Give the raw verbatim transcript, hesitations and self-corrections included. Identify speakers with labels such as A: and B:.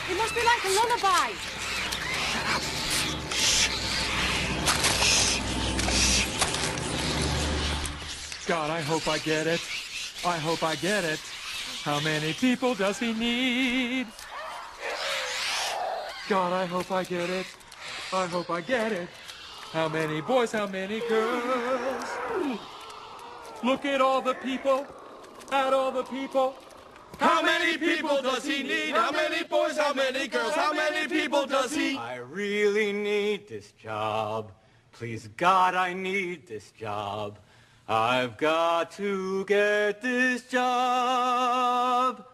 A: It must be like a lullaby.
B: God, I hope I get it. I hope I get it. How many people does he need? God, I hope I get it. I hope I get it. How many boys, how many girls? Look at all the people, at all the people.
C: How many people does he need? How many boys, how many girls? How many people does he?
D: I really need this job. Please, God, I need this job. I've got to get this job.